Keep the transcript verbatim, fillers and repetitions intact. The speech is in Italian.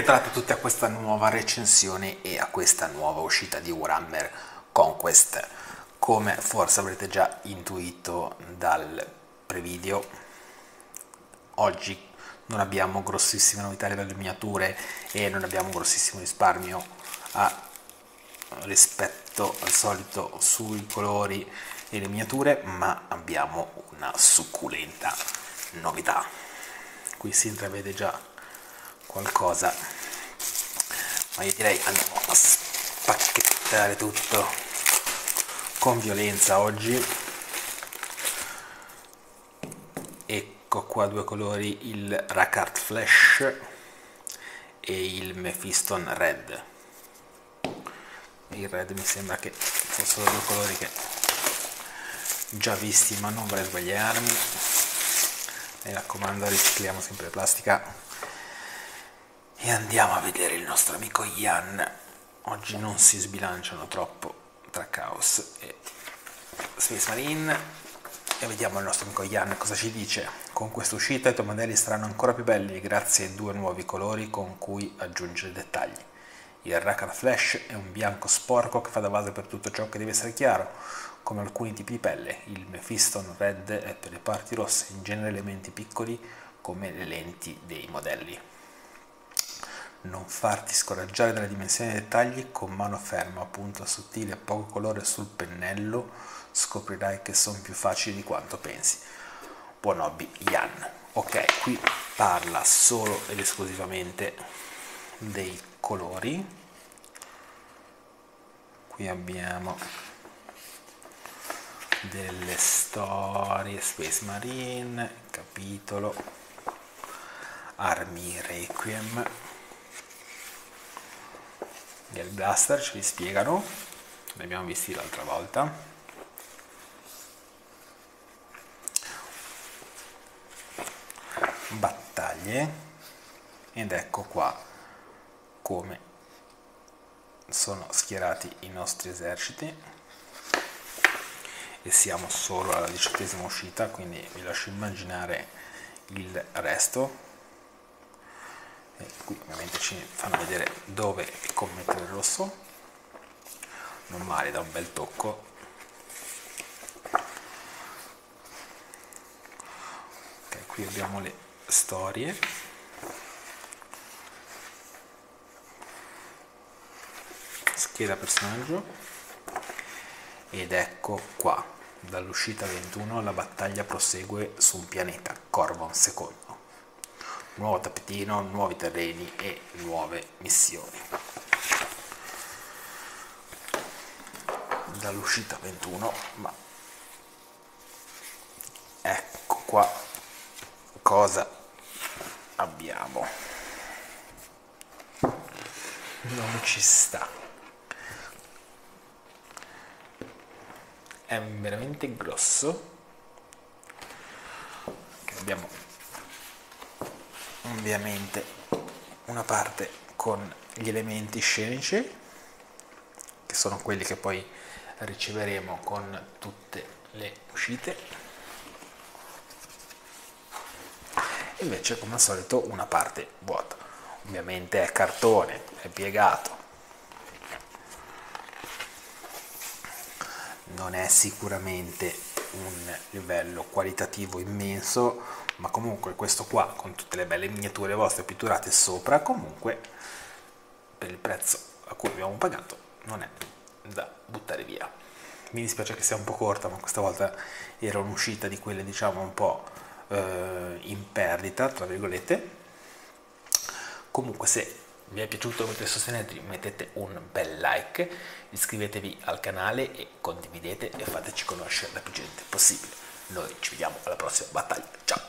bentornati tutti a questa nuova recensione e a questa nuova uscita di Warhammer Conquest. Come forse avrete già intuito dal prevideo, oggi non abbiamo grossissime novità a livello di miniature e non abbiamo grossissimo risparmio a, rispetto al solito sui colori e le miniature, ma abbiamo una succulenta novità. Qui si intravede già qualcosa, ma io direi andiamo a spacchettare tutto con violenza oggi. Ecco qua due colori, il Rakarth Flash e il Mephiston Red. Il Red mi sembra che fossero due colori che già visti, ma non vorrei sbagliarmi. Mi raccomando, ricicliamo sempre plastica. E andiamo a vedere il nostro amico Jan. Oggi non si sbilanciano troppo tra Chaos e Space Marine. E vediamo il nostro amico Jan cosa ci dice. Con questa uscita i tuoi modelli saranno ancora più belli grazie ai due nuovi colori con cui aggiungere dettagli. Il Rakarth Flash è un bianco sporco che fa da base per tutto ciò che deve essere chiaro, come alcuni tipi di pelle. Il Mephiston Red è per le parti rosse, in genere elementi piccoli come le lenti dei modelli. Non farti scoraggiare dalle dimensioni dei dettagli, con mano ferma, punta sottile e poco colore sul pennello, scoprirai che sono più facili di quanto pensi. Buon hobby, Jan. Ok, qui parla solo ed esclusivamente dei colori. Qui abbiamo delle storie, Space Marine, capitolo, armi Requiem. Gli Blaster ce li spiegano, li abbiamo visti l'altra volta. Battaglie, ed ecco qua come sono schierati i nostri eserciti, e siamo solo alla diciottesima uscita, quindi vi lascio immaginare il resto. E qui ovviamente ci fanno vedere dove commettere il rosso, non male, da un bel tocco. Ok, qui abbiamo le storie, scheda personaggio, ed ecco qua, dall'uscita ventuno la battaglia prosegue su un pianeta, Corvon secondo. Nuovo tappetino, nuovi terreni e nuove missioni. Dall'uscita ventuno, ma ecco qua cosa abbiamo. Non ci sta. È veramente grosso. Abbiamo ovviamente una parte con gli elementi scenici, che sono quelli che poi riceveremo con tutte le uscite, e invece come al solito una parte vuota. Ovviamente è cartone, è piegato, non è sicuramente un livello qualitativo immenso, ma comunque questo qua, con tutte le belle miniature vostre pitturate sopra, comunque per il prezzo a cui abbiamo pagato non è da buttare via. Mi dispiace che sia un po' corta, ma questa volta era un'uscita di quelle, diciamo, un po' eh, in perdita, tra virgolette. Comunque, se vi è piaciuto e volete sostenerci, mettete un bel like, iscrivetevi al canale e condividete e fateci conoscere la più gente possibile. Noi ci vediamo alla prossima battaglia. Ciao!